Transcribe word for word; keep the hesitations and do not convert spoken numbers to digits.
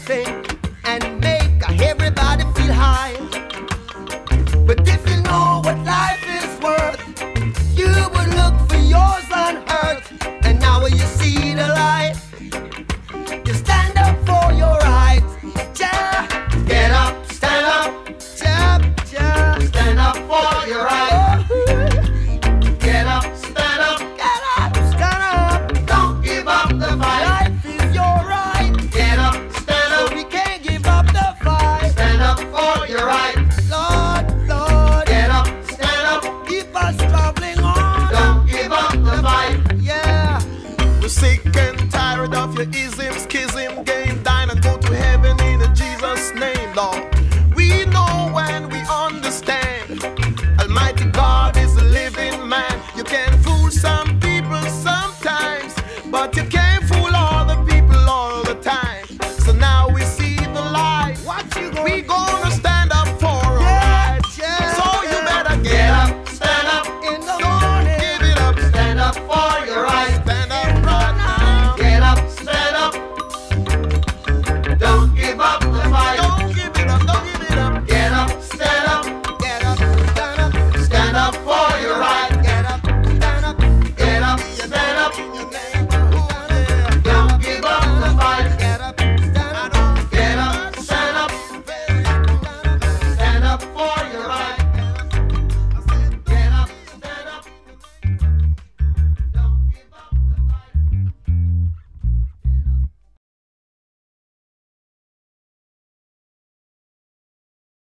everything and make everybody feel high. But if you know what life is worth, you would look for yours on earth. And now when you see the light, you stand up for your rights. Ja, get up, stand up, ja, ja, stand up for your rights. Get up, stand up, get up, stand up. Don't give up the fight. Life is your right. Get up, stand up. So we can't give up the fight. Stand up for your rights. Lord, Lord. Get up, stand up. Keep us traveling on. Don't give up the fight. Yeah. We're sick and tired of your ism, schism game.